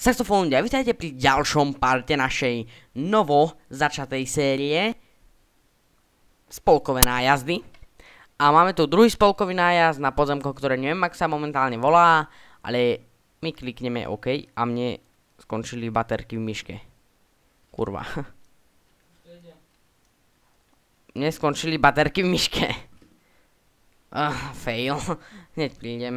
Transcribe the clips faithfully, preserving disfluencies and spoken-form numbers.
Saxofónu, vítajte pri ďalšom parte našej novo začatej série spolkové nájazdy. A máme tu druhý spolkový nájazd na podzemko, ktoré neviem, ak sa momentálne volá, ale my klikneme OK a mne skončili baterky v myške. Kurva. Mne skončili baterky v myške. Ah, fail. Hneď prídem.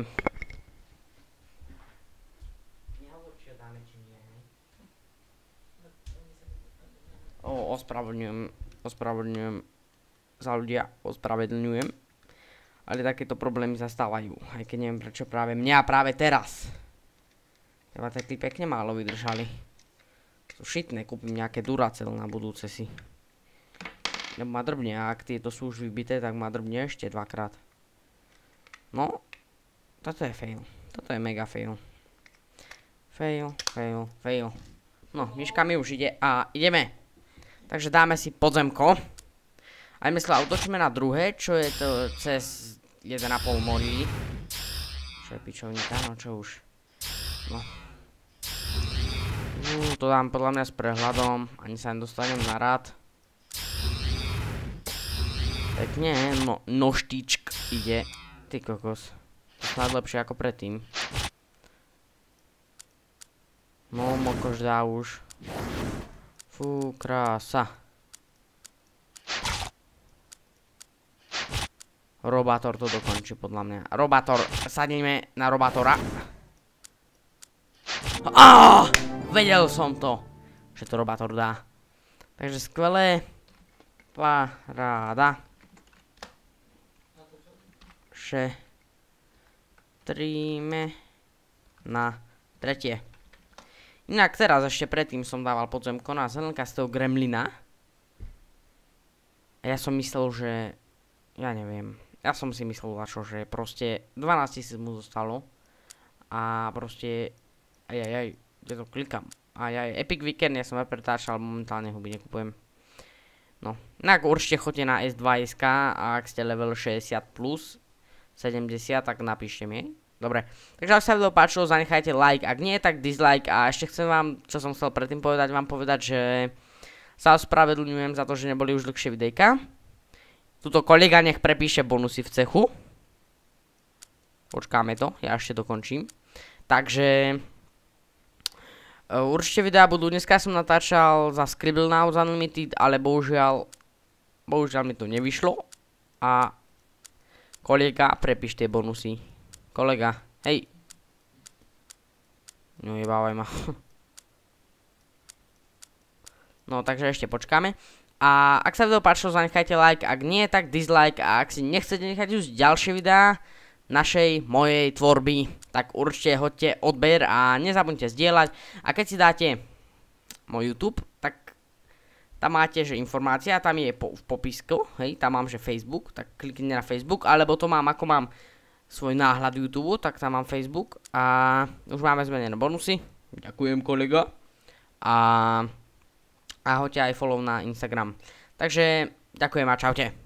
O, ospravedlňujem, ospravedlňujem za ľudia, ospravedlňujem. Ale takéto problémy sa stávajú, aj keď neviem prečo práve mňa práve teraz. Teba taký pekne málo vydržali. Sú šitné, kúpim nejaké Duracell na budúce si. Lebo ma drbne, a ak tieto sú už vybité, tak ma drbne ešte dvakrát. No, toto je fail, toto je mega fail. Fail, fail, fail. No, myška mi už ide a ideme. Takže dáme si podzemko. Aj my sa otočíme na druhé, čo je to cez jeden a pol morí. Čo je pičovníka, no čo už. No. Uh, to dám podľa mňa s prehľadom. Ani sa nedostanem na rád. Pekne, no, noštičk ide. Ty kokos. To snad lepšie ako predtým. No, mokož dá už. Fú, krása. Robátor to dokončí podľa mňa. Robátor, sadíme na robátora. Áááá! Vedel som to, že to robátor dá. Takže skvelé. Paráda. Šetríme na tretie. Inak teraz ešte predtým som dával podzemko na zelenkastého gremlina. A ja som myslel, že... Ja neviem. Ja som si myslel, že proste dvanásť tisíc mu zostalo. A proste... Ajajaj, kde to klikám. Ajaj, Epic Weekend, ja som pretáčal, momentálne huby nekupujem. No, inak určite choďte na es dva bodka es ká a ak ste level šesťdesiat plus, sedemdesiat, tak napíšte mi. Dobre, takže ak sa video páčilo, zanechajte like, ak nie, tak dislike a ešte chcem vám, čo som chcel predtým povedať, vám povedať, že sa ospravedlňujem za to, že neboli už dlhšie videjka. Tuto kolega nech prepíše bonusy v cechu. Počkáme to, ja ešte dokončím. Takže uh, určite videa budú, dneska som natáčal za Scribblenauts Unlimited, ale bohužiaľ, bohužiaľ mi to nevyšlo. A kolega, prepíš tie bonusy. Kolega, hej. No jebávaj ma. No, takže ešte počkáme. A ak sa video páčilo, zanechajte like, ak nie, tak dislike. A ak si nechcete nechať už ďalšie videá našej, mojej tvorby, tak určite hoďte odber a nezabudnite zdieľať. A keď si dáte môj YouTube, tak tam máte, že informácia, tam je po, v popisku, hej, tam mám, že Facebook, tak kliknite na Facebook, alebo to mám, ako mám svoj náhľad YouTube, tak tam mám Facebook a už máme zmenené bonusy. Ďakujem, kolega. A, a hoďte aj follow na Instagram. Takže ďakujem a čaute.